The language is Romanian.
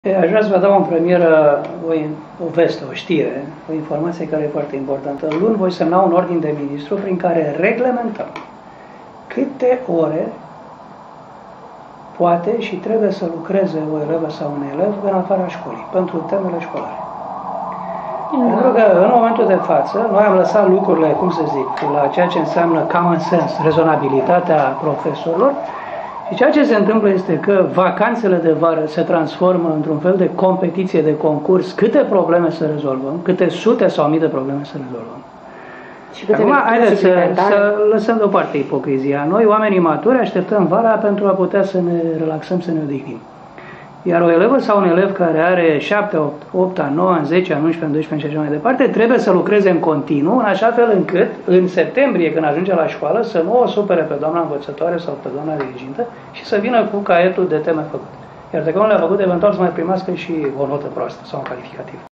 Aș vrea să vă dau în premieră o veste, o știre, o informație care e foarte importantă. Luni voi semna un ordin de ministru prin care reglementăm câte ore poate și trebuie să lucreze o elevă sau un elev în afara școlii, pentru temele școlare. Pentru că în momentul de față, noi am lăsat lucrurile, cum să zic, la ceea ce înseamnă common sense, rezonabilitatea profesorilor, și ceea ce se întâmplă este că vacanțele de vară se transformă într-un fel de competiție, de concurs, câte probleme să rezolvăm, câte sute sau mii de probleme să rezolvăm. Și acum, haideți să lăsăm deoparte ipocrizia. Noi, oamenii maturi, așteptăm vara pentru a putea să ne relaxăm, să ne odihnim. Iar o elevă sau un elev care are 7, 8, 9, 10, 11, 12 și așa mai departe, trebuie să lucreze în continuu, în așa fel încât, în septembrie, când ajunge la școală, să nu o supere pe doamna învățătoare sau pe doamna dirigintă și să vină cu caietul de teme făcute. Iar dacă nu le-a făcut, eventual să mai primească și o notă proastă sau un calificativ.